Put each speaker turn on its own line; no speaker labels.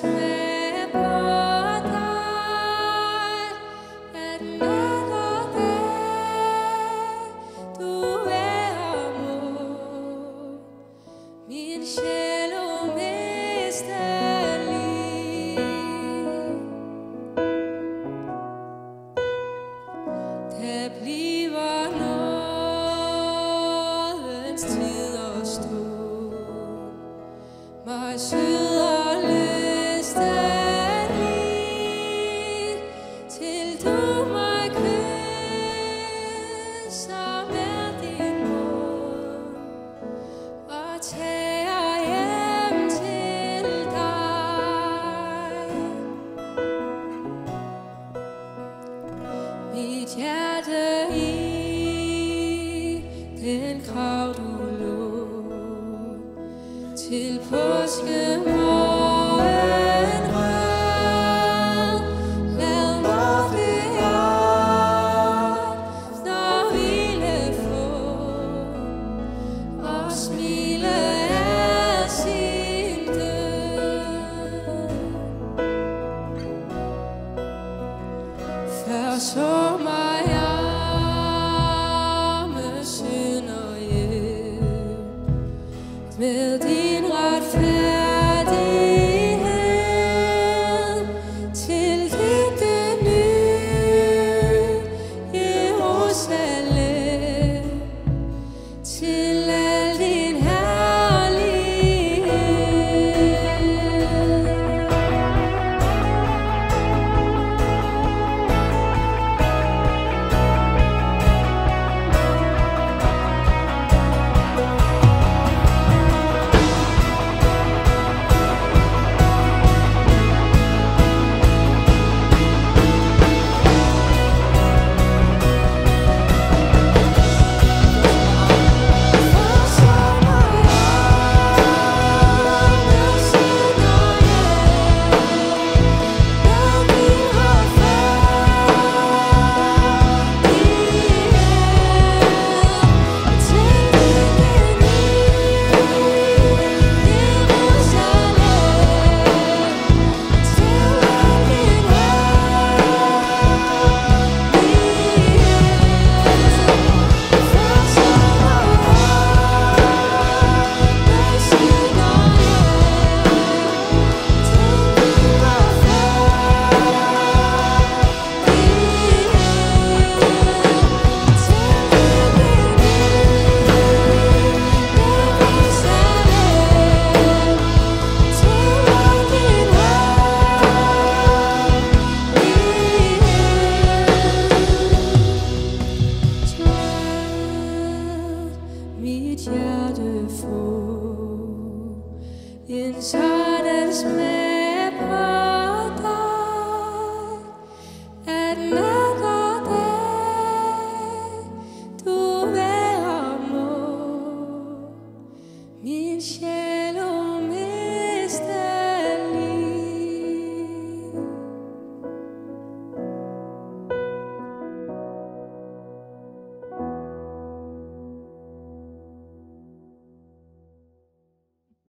med på dig, at netop det, du er mod min sjæl umistelig. Der bliver nådens tid at stå mig sød og lystelig, til du mig kysser med din mund og tager hjem til dig. Mit hjerte i den grav du lå til påskemorgen rød. Lad mig når hvile få og smile af sin død. Før så mig arme synder hjem med din retfærdighed til dit nye Jerusalem, til al din herlighed. Mit hjerte få en sådan smag på dig, at netop det, du er mod min sjæl.